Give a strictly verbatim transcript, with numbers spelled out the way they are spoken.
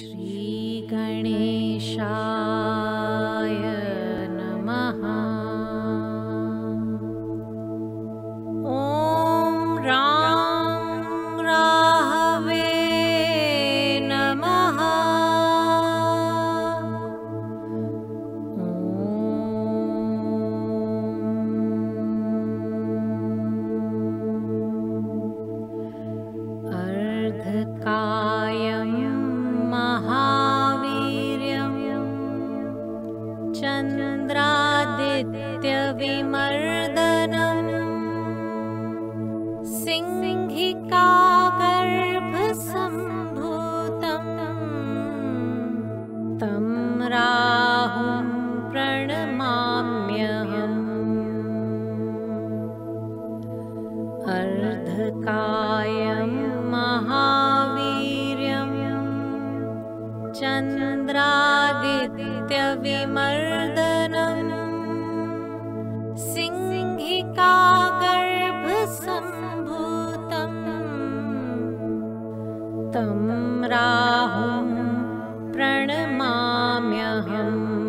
श्रीगणेशाय नमः। ॐ रां राहवे नमः। कायं महावीर्यं चन्द्रादित्य विमर्दनं सिंहिकागर्भ सम्भूतं तं राहुं प्रणमाम्यहम्। अर्धकायं महावीर्यं चन्द्रादित्य विमर्दनं सिंहिकागर्भ सम्भूतं तं राहुं प्रणमाम्यहम्।